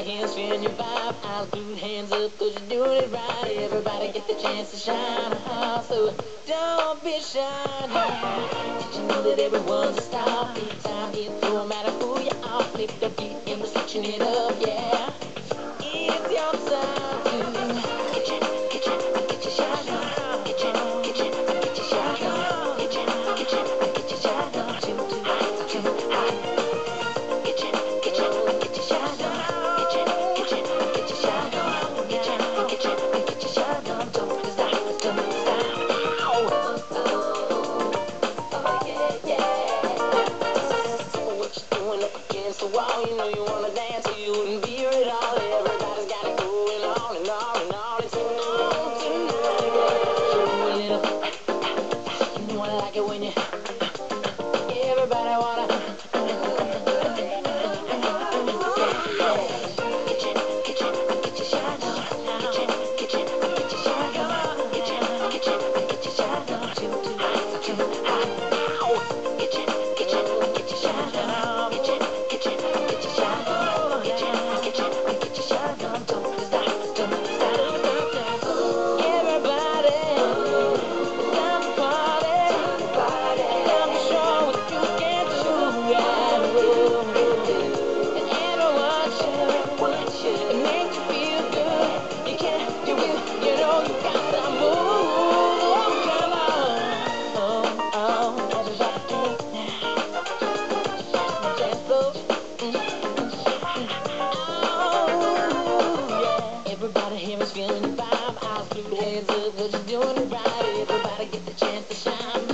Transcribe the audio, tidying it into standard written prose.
here is feeling your vibe. I'll do hands up 'cause you're doing it right. Everybody get the chance to shine. So don't be shy now. Did you know that everyone's a star? Big time hit, no matter who you are. Flip the beat and we're switching it up, yeah. It's your time to get your shine on. Get your shine on. Get your shine on. Get your shine on. Too hot, too hot. Get your shine on. Get your shine on. Get your shine on. Don't stop, don't stop. Oh yeah, yeah. What you doing up against the wall? You know you wanna dance, or you wouldn't be here at all. Everybody's got it going on and on and on. It's on tonight, yeah. Show a little. You know I like it when you. Everybody wanna. Get your shine on. Get your shine on. Get your shine on. Too hot, too hot. Get your shine on. Get your shine on. Get your shine on. Don't stop, don't stop. Everybody, time to party. Time to show what you can do. And everyone should. It makes you feel good. You can't do it. You know you got to move. Oh, come on. Oh, everybody now. Dance floor. Oh, yeah. Everybody here is feeling the vibe. I'll do hands up 'cause you're doing it right. Everybody get the chance to shine.